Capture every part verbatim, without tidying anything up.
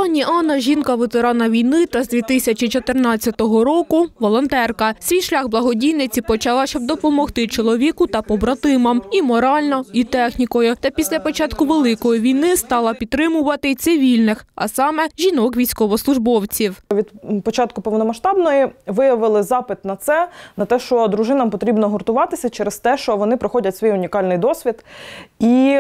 Пані Анна – жінка ветерана війни та з дві тисячі чотирнадцятого року волонтерка. Свій шлях благодійниці почала, щоб допомогти чоловіку та побратимам і морально, і технікою. Та після початку Великої війни стала підтримувати цивільних, а саме жінок-військовослужбовців. Від початку повномасштабної виявили запит на це, на те, що дружинам потрібно гуртуватися через те, що вони проходять свій унікальний досвід. І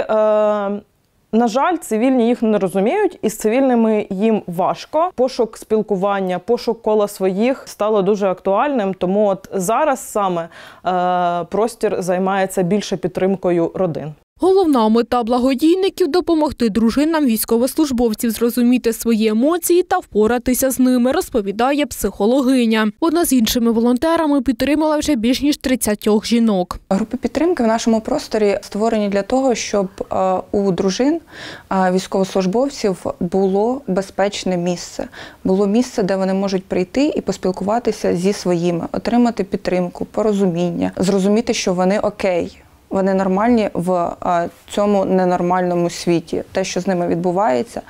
е На жаль, цивільні їх не розуміють, і з цивільними їм важко. Пошук спілкування, пошук кола своїх стало дуже актуальним, тому от зараз саме е, простір займається більше підтримкою родин. Головна мета благодійників – допомогти дружинам військовослужбовців зрозуміти свої емоції та впоратися з ними, розповідає психологиня. Вона з іншими волонтерами підтримала вже більш ніж тридцять жінок. Групи підтримки в нашому просторі створені для того, щоб у дружин військовослужбовців було безпечне місце. Було місце, де вони можуть прийти і поспілкуватися зі своїми, отримати підтримку, порозуміння, зрозуміти, що вони окей. Вони нормальні в цьому ненормальному світі. Те, що з ними відбувається,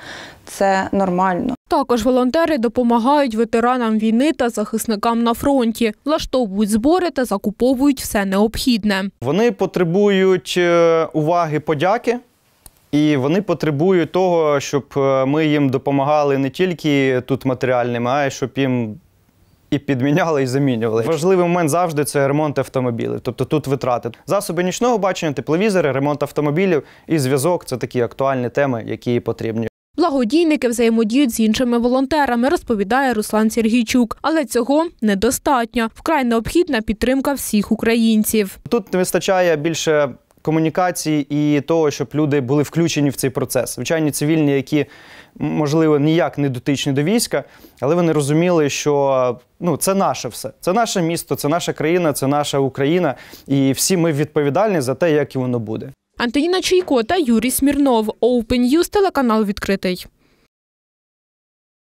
це нормально. Також волонтери допомагають ветеранам війни та захисникам на фронті, влаштовують збори та закуповують все необхідне. Вони потребують уваги, подяки. І вони потребують того, щоб ми їм допомагали не тільки тут матеріальними, а й щоб їм і підміняли, і замінювали. Важливий момент завжди – це ремонт автомобілів, тобто тут витрати. Засоби нічного бачення, тепловізори, ремонт автомобілів і зв'язок – це такі актуальні теми, які потрібні. Благодійники взаємодіють з іншими волонтерами, розповідає Руслан Сергійчук. Але цього недостатньо. Вкрай необхідна підтримка всіх українців. Тут не вистачає більше комунікації і того, щоб люди були включені в цей процес. Звичайні цивільні, які, можливо, ніяк не дотичні до війська, але вони розуміли, що ну, це наше все. Це наше місто, це наша країна, це наша Україна. І всі ми відповідальні за те, як і воно буде. Антоніна Чайко та Юрій Смірнов. Open News, телеканал «Відкритий».